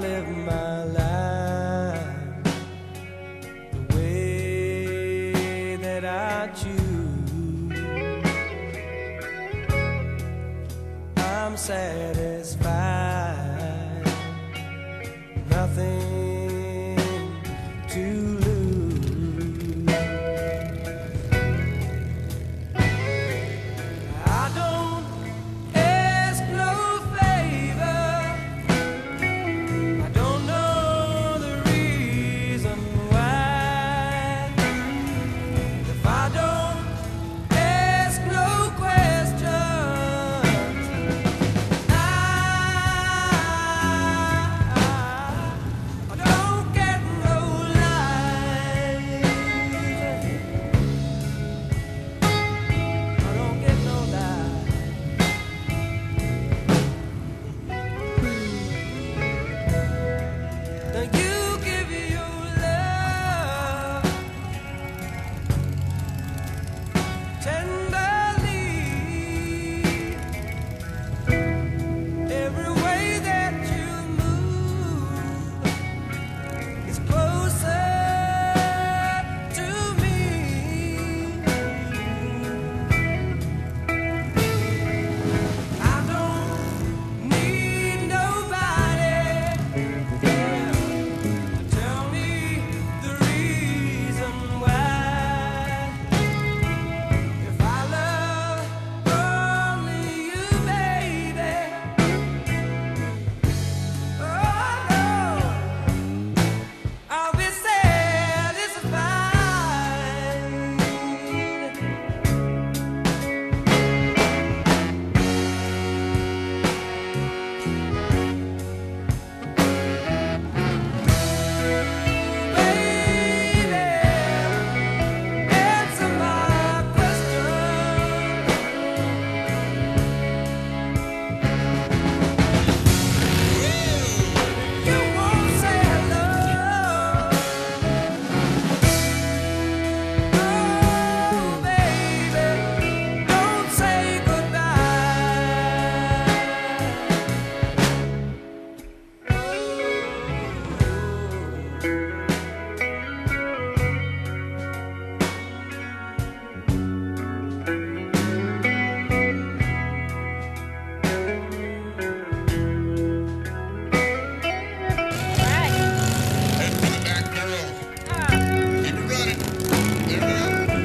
live my life the way that I choose. I'm satisfied, nothing to lose. I don't ask no favor, I don't know the reason why. If I don't ask no questions, I don't get no life. I don't get no life. Now you give your love tenderly. Every way that you move is closer to me. I don't need nobody to tell me the reason why. If I love only you, baby, oh no, I'll be satisfied. Baby, answer my question. You won't say hello. Oh, baby, don't say Head for the back barrel. Keep it running. There we go.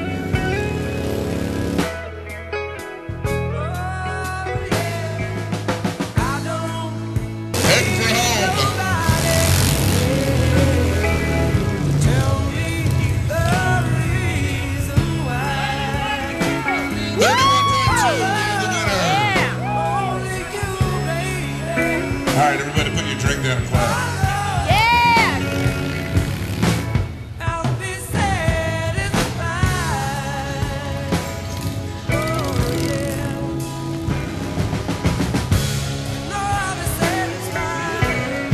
I don't Heading for home. nobody tell me the reason why. 31.2 is the winner. Only you, baby. All right, everybody put your drink down and clap. I'll be satisfied. Oh yeah. No, I'll be satisfied.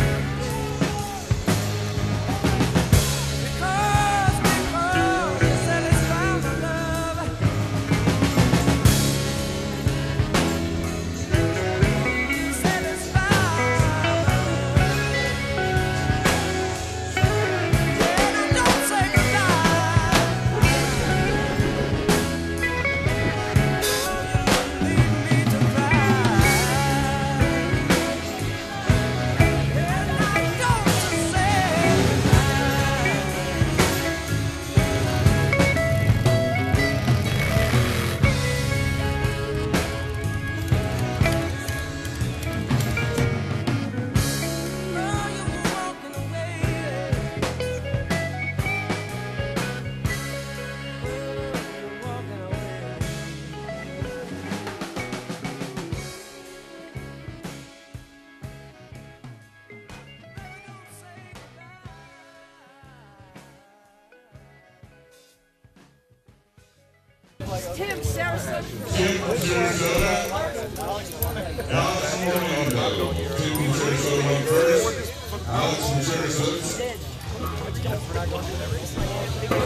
Because you satisfy my love. You satisfy my love. Don't say goodbye. Leave me to cry. And I don't say goodbye. Oh, you were walking away. You're walking away. Don't say goodbye. Tim Saracen. Tim Sarasota. Alex from Orlando. Tim from Sarasota first. Alex from Sarasota.